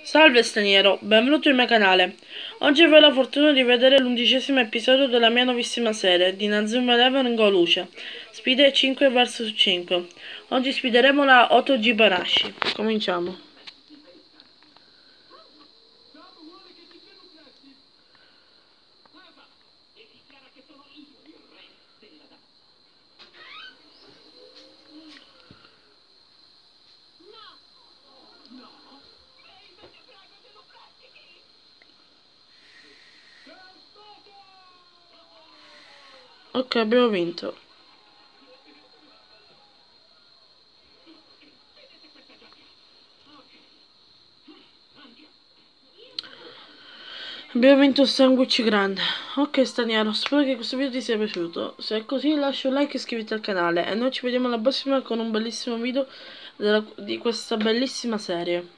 Salve straniero, benvenuto nel mio canale. Oggi avrò la fortuna di vedere l'11° episodio della mia nuovissima serie di Inazuma Eleven Go Luce. Sfide 5 vs 5. Oggi sfideremo la Otogi Banashi. Cominciamo. Ok, abbiamo vinto. Abbiamo vinto un sandwich grande. Ok straniero, spero che questo video ti sia piaciuto. Se è così lascia un like e iscriviti al canale. E noi ci vediamo alla prossima con un bellissimo video di questa bellissima serie.